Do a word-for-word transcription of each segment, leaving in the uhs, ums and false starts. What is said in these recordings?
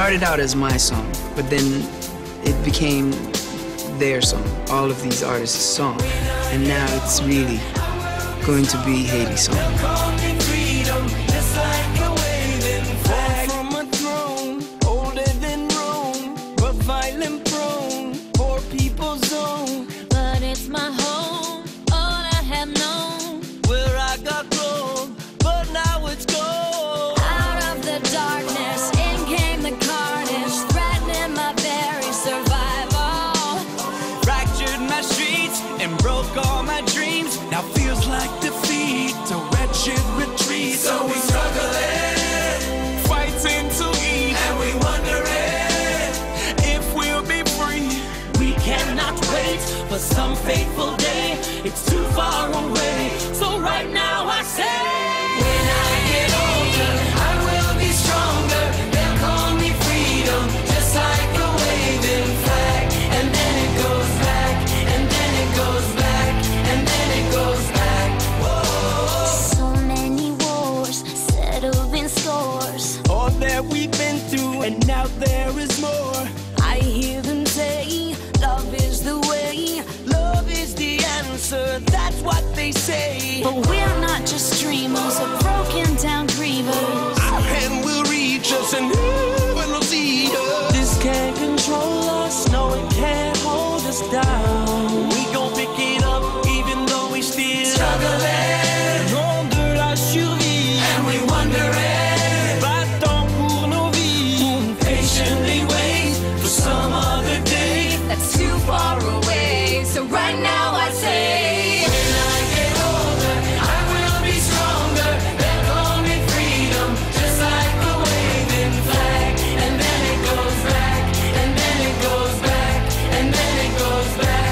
started out as my song, but then it became their song, all of these artists' song. And now it's really going to be Hailie's song. From a throne, older than Rome, but violent prone, poor people's zone. But it's my home, all I have known. Where I got gold, but now it's gold. Out of the darkness, in came the carnage, threatening my very survival. Fractured my streets and broke all my dreams. Now feels like defeat, a wretched retreat. So we struggling, fighting to eat, and we wondering if we'll be free. We cannot wait for some fateful day. It's too far away. So right now I say, when I get older, I will be stronger. They'll call me freedom, just like a waving flag. And then it goes back, and then it goes back, and then it goes back. Whoa. So many wars, settled in scores. All that we've been through, and now there is more. I hear them say, love is the way. Love is the answer, that's what they say. But we're not just dreamers of broken down grievers. Our hand will reach us, and heaven will see us. This can't control us, no, it can't hold us down. We gon' pick it up, even though we still struggling. On de la survie, and we wondering. Battons pour nos vies, patiently wait for some other day. That's too far away. So right now I say, When I get older, I will be stronger. They'll call me freedom, just like a waving flag. And then it goes back, and then it goes back, and then it goes back.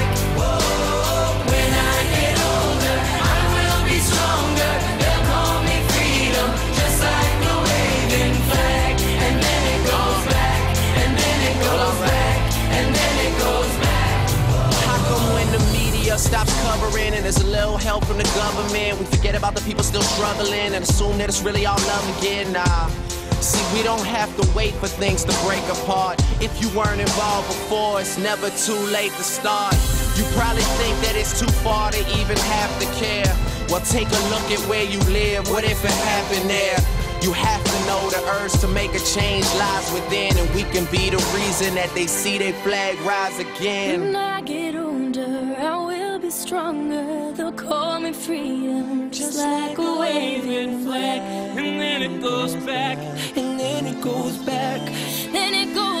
Whoa. When I get older, I will be stronger. They'll call me freedom, just like a waving flag. And then it goes back, and then it goes back, and then it goes back. How come when the media stops covering and there's a little help from the government, we forget about the people still struggling and assume that it's really all love again? Nah. See, we don't have to wait for things to break apart. If you weren't involved before, it's never too late to start. You probably think that it's too far to even have to care. Well, take a look at where you live. What if it happened there? You have to know the urge to make a change lies within, and we can be the reason that they see their flag rise again. when I get older, I will be stronger. They'll call me freedom, just like a waving flag. And then it goes back, and then it goes back. Then it goes